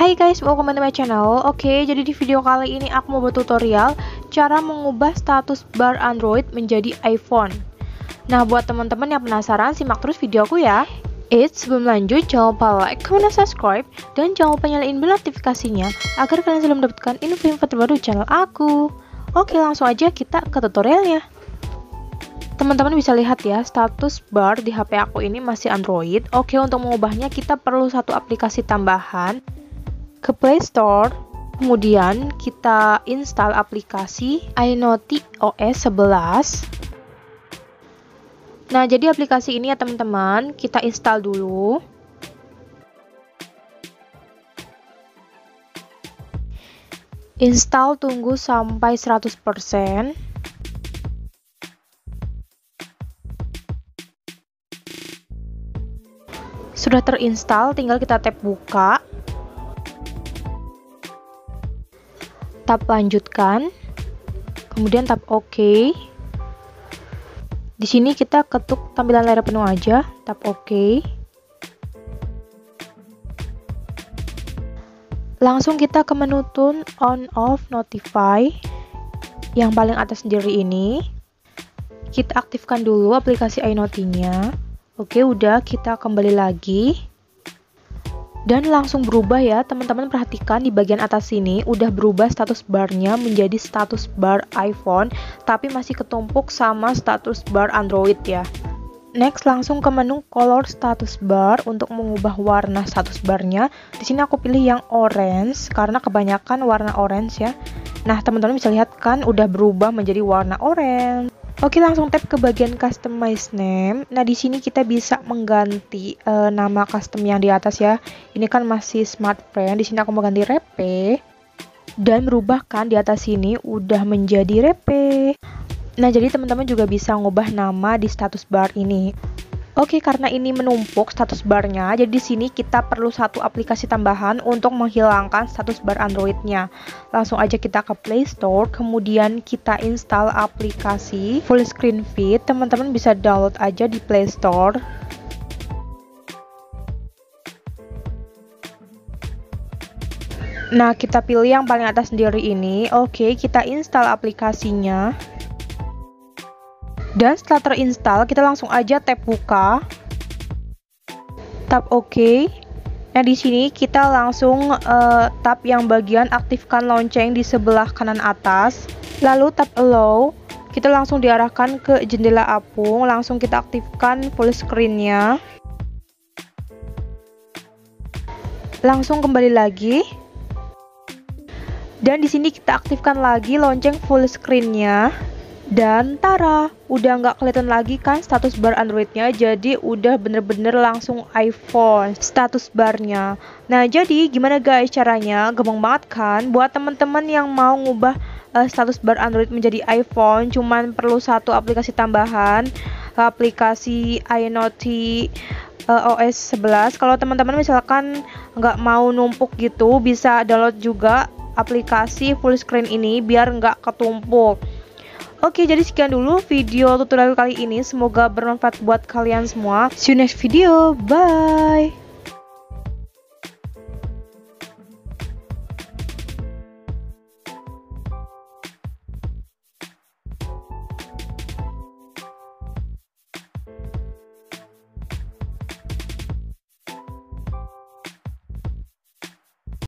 Hai guys, welcome back to my channel. Oke, jadi di video kali ini aku mau buat tutorial cara mengubah status bar Android menjadi iPhone. Nah, buat teman-teman yang penasaran, simak terus video aku ya. Sebelum lanjut, jangan lupa like, comment, dan subscribe, dan jangan lupa nyalain bel notifikasinya agar kalian selalu mendapatkan info-info terbaru di channel aku. Oke, langsung aja kita ke tutorialnya. Teman-teman bisa lihat ya, status bar di HP aku ini masih Android. Oke, untuk mengubahnya kita perlu satu aplikasi tambahan. Ke Play Store, kemudian kita install aplikasi iNoty OS 11. Nah, jadi aplikasi ini ya teman-teman, kita install dulu. Install, tunggu sampai 100%. Sudah terinstall, tinggal kita tap buka. Tap lanjutkan, kemudian tap OK. Di sini kita ketuk tampilan layar penuh aja, tap OK. Langsung kita ke menu Turn on off notify yang paling atas sendiri ini. Kita aktifkan dulu aplikasi iNoty-nya. Oke, udah, kita kembali lagi. Dan langsung berubah ya, teman-teman perhatikan di bagian atas sini udah berubah status barnya menjadi status bar iPhone, tapi masih ketumpuk sama status bar Android ya. Next, langsung ke menu color status bar untuk mengubah warna status barnya. Di sini aku pilih yang orange karena kebanyakan warna orange ya. Nah, teman-teman bisa lihat kan udah berubah menjadi warna orange. Oke, langsung tap ke bagian customize name. Nah, di sini kita bisa mengganti nama custom yang di atas ya. Ini kan masih smart friend. Di sini aku mau ganti Repe. Dan berubah kan di atas sini udah menjadi Repe. Nah, jadi teman-teman juga bisa ngubah nama di status bar ini. Oke, karena ini menumpuk status barnya, jadi di sini kita perlu satu aplikasi tambahan untuk menghilangkan status bar Android-nya. Langsung aja kita ke Play Store, kemudian kita install aplikasi Full Screen Feed. Teman-teman bisa download aja di Play Store. Nah, kita pilih yang paling atas sendiri ini. Oke, kita install aplikasinya. Dan setelah terinstall, kita langsung aja tap buka. Tap OK. Nah, di sini kita langsung tap yang bagian aktifkan lonceng di sebelah kanan atas. Lalu tap allow. Kita langsung diarahkan ke jendela apung. Langsung kita aktifkan full screen-nya. Langsung kembali lagi. Dan di sini kita aktifkan lagi lonceng full screen-nya. Dan tara, udah nggak kelihatan lagi kan status bar Android-nya, jadi udah bener-bener langsung iPhone status barnya. Nah, jadi gimana guys caranya? Gampang banget kan? Buat teman-teman yang mau ngubah status bar Android menjadi iPhone, cuman perlu satu aplikasi tambahan, aplikasi iNoty OS 11. Kalau teman-teman misalkan nggak mau numpuk gitu, bisa download juga aplikasi full screen ini biar nggak ketumpuk. Oke, jadi sekian dulu video tutorial kali ini. Semoga bermanfaat buat kalian semua. See you next video. Bye.